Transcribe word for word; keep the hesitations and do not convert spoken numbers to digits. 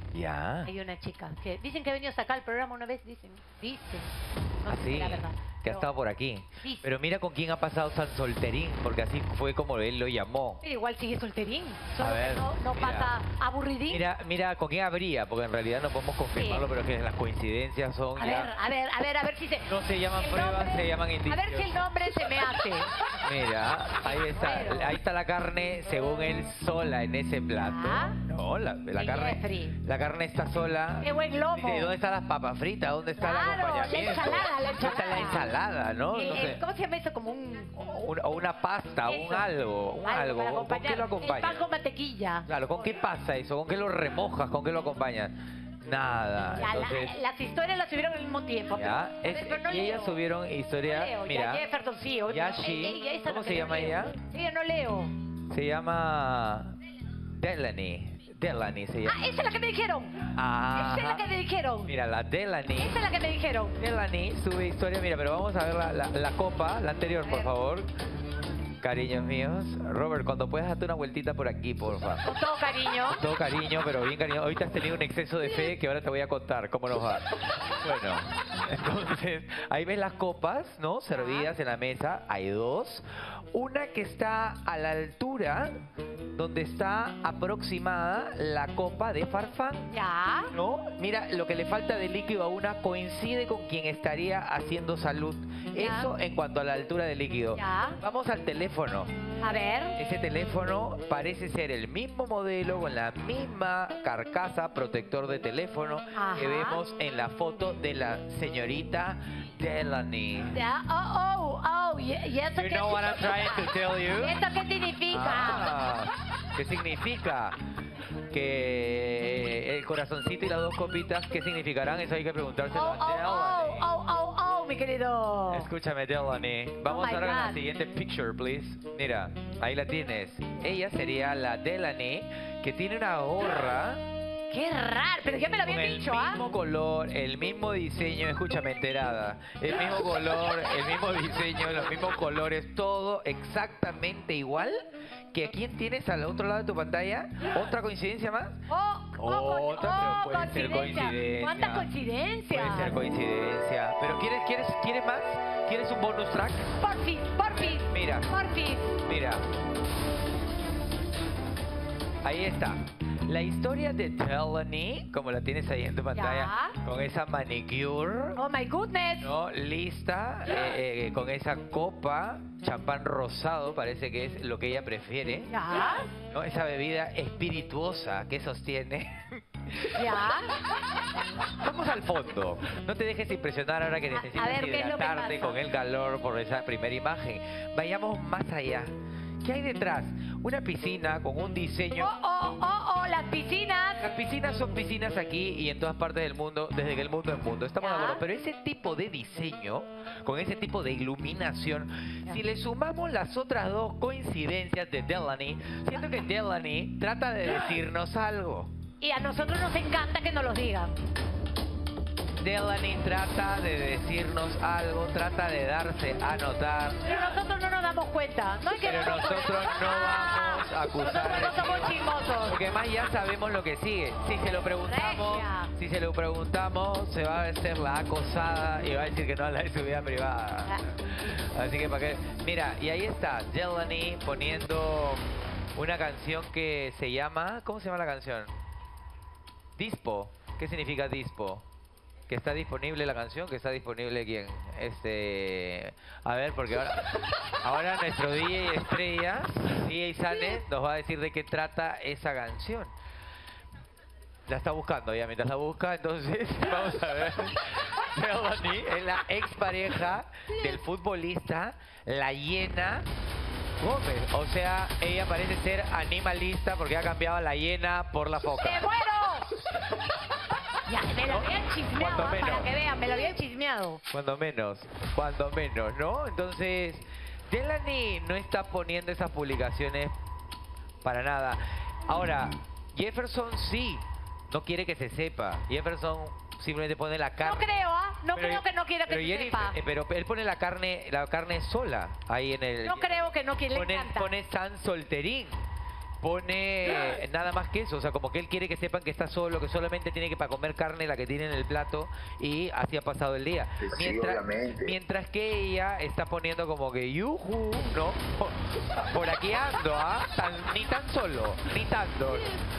Ya. Hay una chica que dicen que ha venido hasta acá al programa una vez, dicen. Dicen. No sé Así, la verdad. que ha pero- estado por aquí. Sí. Pero mira con quién ha pasado San Solterín, porque así fue como él lo llamó. Pero igual sigue solterín. Solo A ver, que no, no mira. pasa aburridín. Mira, mira con quién habría, porque en realidad no podemos confirmarlo, Sí. pero es que las coincidencias son A ya... ver, a ver, a ver, a ver si se... No se llaman el pruebas, nombre- se llaman indicios. A ver si el nombre se me hace. Mira, ahí está, Bueno. ahí está la carne según él sola en ese plato. Ah. No, la, la Sí, carne, Jeffrey. la carne está sola. Qué buen lomo. Dice, ¿dónde están las papas fritas? ¿Dónde está Claro, el la acompañamiento? ensalada, la ¿Dónde está la ensalada. ensalada, no? El- No el- sé. ¿Cómo se llama eso? Como un... Un- o una pasta, un Eso. algo, un algo. para ¿Con qué acompañar. lo El pan acompañas? con mantequilla. Claro, ¿con qué pasa eso? ¿Con qué lo remojas? ¿Con qué lo acompañas? Nada. Ya, la- Entonces, las historias las subieron al mismo tiempo. ya, pero- es- pero no y ellas leo. subieron No historia, leo, mira, ya Jefferson sí. o- Yashi, eh, eh, esa ¿cómo no, se que llama no leo. ella? Ella no leo. Se llama Delany. Delany se llama. Ah, esa es la que me dijeron. Ajá. Esa es la que me dijeron. Mira, la Delany. Esa es la que me dijeron. Delany sube historia, mira, pero vamos a ver la, la- la copa, la anterior, por favor. Cariños míos. Robert, cuando puedas darte una vueltita por aquí, por favor. Con todo cariño. Con todo cariño, pero bien cariño. Ahorita has tenido un exceso de fe que ahora te voy a contar cómo nos va. Bueno, entonces, ahí ves las copas, ¿no? Servidas en la mesa. Hay dos. Una que está a la altura donde está aproximada la copa de Farfán. Ya. ¿No? Mira, lo que le falta de líquido a una coincide con quien estaría haciendo salud. Ya. Eso en cuanto a la altura del líquido. Ya. Vamos al teléfono. A ver. Ese teléfono parece ser el mismo modelo con la misma carcasa protector de teléfono Ajá. que vemos en la foto de la señorita Delany. Ya. Oh, oh, oh. ¿Y, y eso You qué know what I'm trying to tell you? ¿Esto qué significa? Ah, ¿qué significa? Que el corazoncito y las dos copitas, ¿qué significarán? Eso hay que preguntárselo Oh, a oh, oh, Delany. oh, oh, oh, mi querido. Escúchame, Delany. Vamos Oh my ahora con la God. siguiente picture, please. Mira, ahí la tienes. Ella sería la Delany, que tiene una gorra Qué raro, pero ya me lo con habían el dicho, ¿ah? mismo color, el mismo diseño. Escúchame, enterada. El mismo color, el mismo diseño, los mismos colores, todo exactamente igual. Que a quién tienes al otro lado de tu pantalla. ¿Otra coincidencia más? Oh, oh, Otra, oh, pero puede ser coincidencia. ¿Cuántas coincidencias? Puede ser coincidencia. Pero ¿quieres, quieres, quieres más? ¿Quieres un bonus track? Porfis, porfis. Mira. Porfis. Mira. Ahí está. La historia de Delany, como la tienes ahí en tu pantalla, Ya. con esa manicure, Oh my goodness. ¿no? Lista, eh, eh, con esa copa, champán rosado, parece que es lo que ella prefiere, Ya. ¿no? Esa bebida espirituosa que sostiene. Ya. Vamos al fondo. No te dejes impresionar ahora que A- a necesitas ver, ¿qué es lo que hidratarte pasa? con el calor por esa primera imagen. Vayamos más allá. ¿Qué hay detrás? Una piscina con un diseño. Oh, oh, oh, oh, las piscinas. Las piscinas son piscinas aquí y en todas partes del mundo, desde que el mundo es mundo. Estamos de Ya. acuerdo. Pero ese tipo de diseño, con ese tipo de iluminación, Ya. si le sumamos las otras dos coincidencias de Delany, siento que Delany trata de decirnos algo. Y a nosotros nos encanta que nos lo digan. Delany trata de decirnos algo, trata de darse a notar. Pero nosotros no nos damos cuenta. No hay que Pero darnos nosotros cuenta. no vamos a acusar. Nosotros no somos chismosos. Porque además ya sabemos lo que sigue. Si se lo preguntamos, Regia. si se lo preguntamos, se va a hacer la acosada y va a decir que no habla de su vida privada. Así que para qué. Mira, y ahí está Delany poniendo una canción que se llama, ¿cómo se llama la canción? Dispo. ¿Qué significa Dispo? Que está disponible la canción, que está disponible quién. Este, a ver, porque ahora, ahora nuestro D J estrella, D J Sane, nos va a decir de qué trata esa canción. La está buscando ya, mientras la busca, entonces vamos a ver. Delany es la expareja del futbolista La Hiena Gómez. O sea, ella parece ser animalista porque ha cambiado a la hiena por la foca. ¡Me muero! Ya, me lo ¿No? habían chismeado, Cuando ah, para menos. que vean, me lo habían chismeado. Cuando menos, cuando menos, ¿no? Entonces, Delany no está poniendo esas publicaciones para nada. Ahora, Jefferson sí, no quiere que se sepa. Jefferson simplemente pone la No carne. creo, ¿ah? No Pero- creo que no quiera que pero se Jenny- sepa. eh, pero él pone la carne, la carne sola ahí en el. No creo que no quiera, le Pone, encanta. pone San Solterín. pone nada más que eso, o sea, como que él quiere que sepan que está solo, que solamente tiene que para comer carne la que tiene en el plato y así ha pasado el día. Sí, Mientras, obviamente. mientras que ella está poniendo como que yuju, ¿no? Por aquí ando, ¿ah? Tan- ni tan solo, ni tanto.